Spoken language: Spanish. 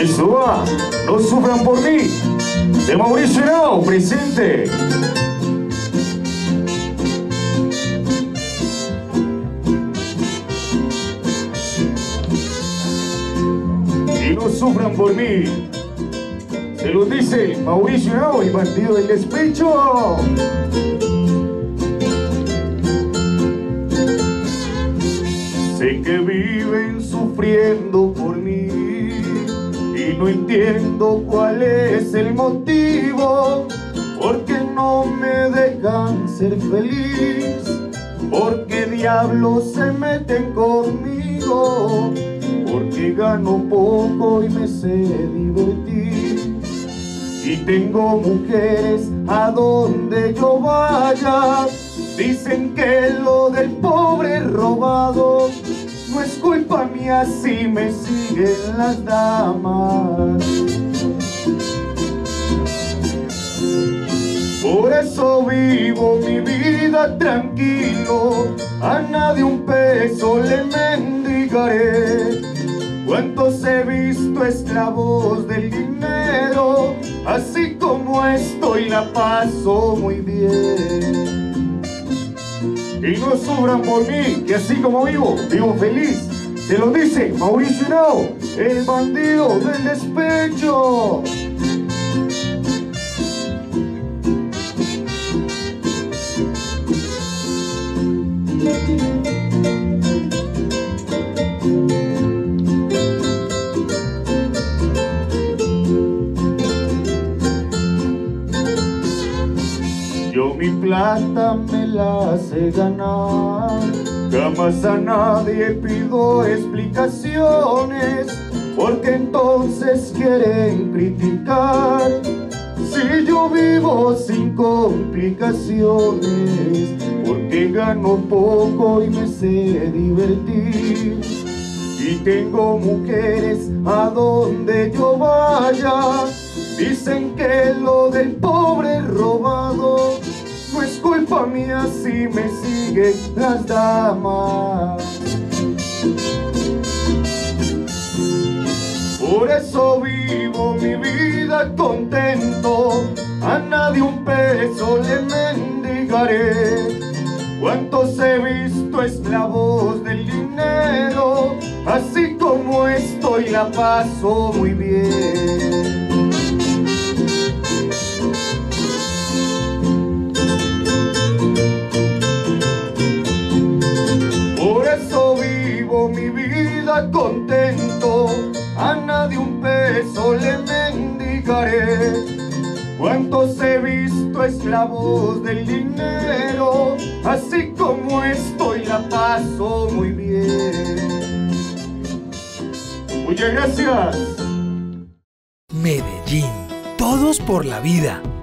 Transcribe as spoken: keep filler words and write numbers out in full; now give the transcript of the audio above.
Y eso va, no sufran por mí, de Mauricio Henao, presente. Y no sufran por mí, se los dice Mauricio Henao, el bandido del despecho. Sé que viven sufriendo por mí y no entiendo cuál es el motivo, porque no me dejan ser feliz, porque diablos se meten conmigo, porque gano poco y me sé divertir. Y tengo mujeres a donde yo vaya, dicen que lo del pobre robado no es culpa mía si me siguen las damas. Por eso vivo mi vida tranquilo, a nadie un peso le mendigaré. Cuántos he visto esclavos del dinero, así como estoy la paso muy bien. Y no sufran por mí, que así como vivo, vivo feliz. Se lo dice Mauricio Henao, el bandido del despecho. Yo mi plata me la sé ganar, jamás a nadie pido explicaciones, porque entonces quieren criticar. Si yo vivo sin complicaciones, porque gano poco y me sé divertir. Y tengo mujeres a donde yo vaya, dicen que lo del pobre robado no es culpa mía si me siguen las damas. Por eso vivo mi vida contento, a nadie un peso le mendigaré. Cuántos he visto esclavos del dinero, así como estoy la paso muy bien. Por eso vivo mi vida contento, a nadie un peso le mendigaré. Cuántos he visto esclavos del dinero, así como estoy la paso muy bien. Muchas gracias. Medellín, todos por la vida.